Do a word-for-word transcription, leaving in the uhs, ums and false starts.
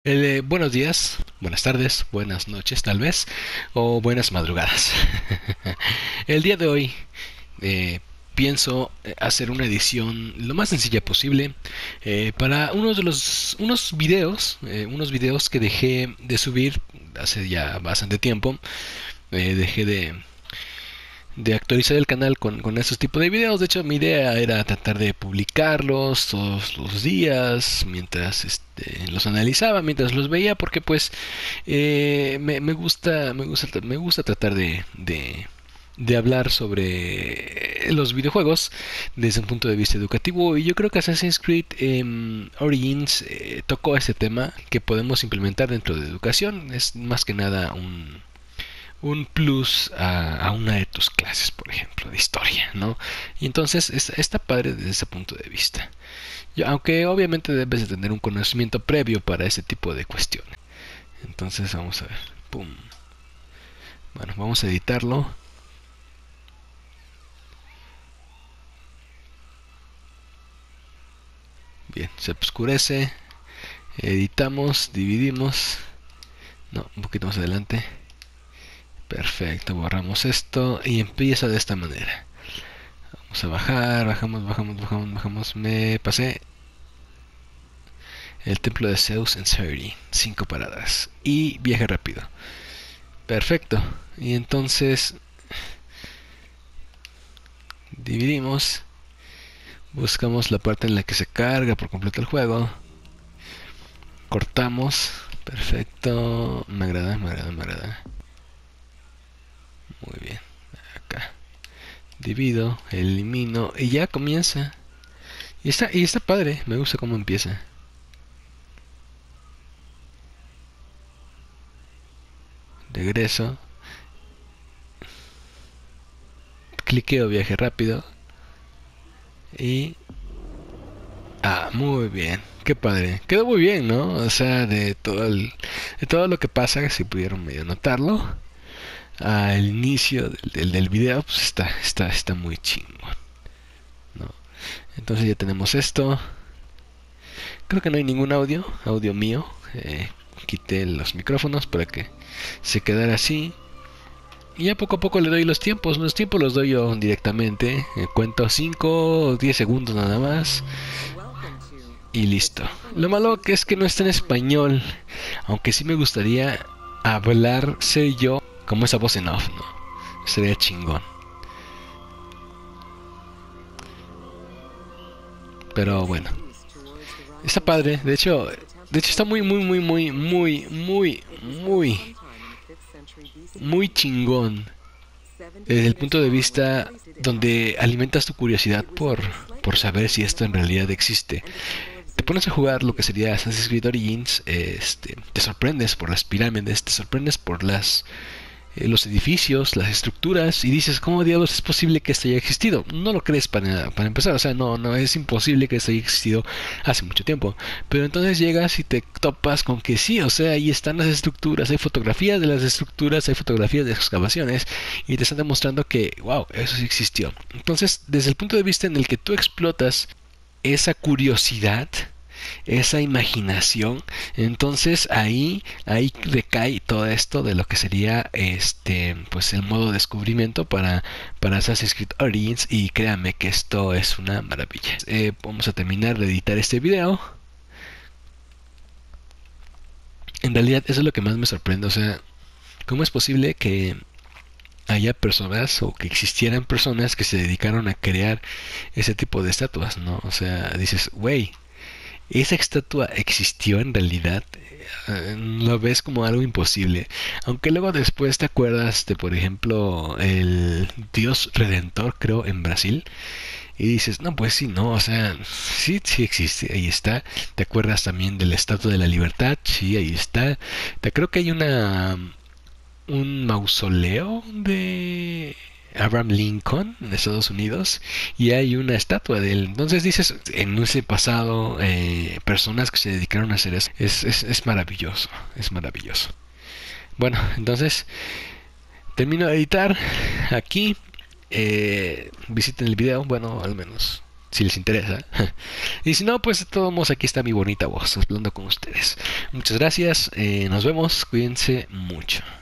Eh, buenos días, buenas tardes, buenas noches tal vez, o buenas madrugadas. El día de hoy eh, pienso eh, hacer una edición lo más sencilla posible eh, para unos de los unos videos, eh, unos videos que dejé de subir hace ya bastante tiempo. Eh, dejé de de actualizar el canal con, con esos tipos de videos. De hecho, mi idea era tratar de publicarlos todos los días mientras este, los analizaba, mientras los veía, porque pues eh, me, me gusta, me gusta, me gusta tratar de, de de hablar sobre los videojuegos desde un punto de vista educativo, y yo creo que Assassin's Creed eh, Origins eh, tocó ese tema que podemos implementar dentro de educación. Es más que nada un un plus a, a, una de tus clases, por ejemplo, de historia, ¿no? Y entonces es, está padre desde ese punto de vista. Yo, aunque obviamente debes de tener un conocimiento previo para ese tipo de cuestiones. Entonces vamos a ver. Pum. Bueno, vamos a editarlo. Bien, se oscurece. Editamos, dividimos. No, un poquito más adelante. Perfecto, borramos esto y empieza de esta manera. Vamos a bajar, bajamos, bajamos, bajamos, bajamos. Me pasé. El templo de Zeus en Sirte, cinco paradas. Y viaje rápido. Perfecto. Y entonces dividimos. Buscamos la parte en la que se carga por completo el juego. Cortamos. Perfecto. Me agrada, me agrada, me agrada. Muy bien. Acá. Divido, elimino y ya comienza. Y está, y está padre. Me gusta cómo empieza. Regreso. Cliqueo viaje rápido. Y... Ah, muy bien. Qué padre. Quedó muy bien, ¿no? O sea, de todo el, de todo lo que pasa, si pudieron medio notarlo, al inicio del, del, del video, pues está, está, está muy chingón, ¿no? Entonces ya tenemos esto. Creo que no hay ningún audio, audio mío. Eh, quité los micrófonos para que se quedara así. Y ya poco a poco le doy los tiempos. Los tiempos los doy yo directamente. Eh, cuento cinco o diez segundos nada más. Y listo. Lo malo que es que no está en español. Aunque sí me gustaría hablar, ser yo, como esa voz en off, ¿no? Sería chingón. Pero bueno. Está padre. De hecho, de hecho está muy, muy, muy, muy, muy, muy, muy, muy chingón. Desde el punto de vista donde alimentas tu curiosidad por, por saber si esto en realidad existe. Te pones a jugar lo que sería Assassin's Creed Origins, este, te sorprendes por las pirámides, te sorprendes por las eh, los edificios, las estructuras, y dices, ¿cómo diablos es posible que esto haya existido? No lo crees para, para empezar, o sea, no, no es imposible que esto haya existido hace mucho tiempo. Pero entonces llegas y te topas con que sí, o sea, ahí están las estructuras, hay fotografías de las estructuras, hay fotografías de excavaciones, y te están demostrando que, wow, eso sí existió. Entonces, desde el punto de vista en el que tú explotas esa curiosidad, esa imaginación, entonces ahí ahí recae todo esto de lo que sería este pues el modo descubrimiento para para Assassin's Creed Origins. Y créanme que esto es una maravilla. Eh, vamos a terminar de editar este video. En realidad eso es lo que más me sorprende, o sea, cómo es posible que haya personas o que existieran personas que se dedicaron a crear ese tipo de estatuas, ¿no? O sea, dices, güey, esa estatua existió en realidad. Eh, lo ves como algo imposible, aunque luego después te acuerdas de, por ejemplo, el Dios Redentor, creo, en Brasil, y dices, no, pues sí, no, o sea, sí, sí existe, ahí está. Te acuerdas también de la Estatua de la Libertad, sí, ahí está. Te creo que hay una un mausoleo de Abraham Lincoln en Estados Unidos, y hay una estatua de él. Entonces dices, en ese pasado, eh, personas que se dedicaron a hacer eso, es, es, es maravilloso, es maravilloso. Bueno, entonces termino de editar aquí. Eh, visiten el video, bueno, al menos si les interesa. Y si no, pues de todos modos aquí está mi bonita voz hablando con ustedes. Muchas gracias, eh, nos vemos, cuídense mucho.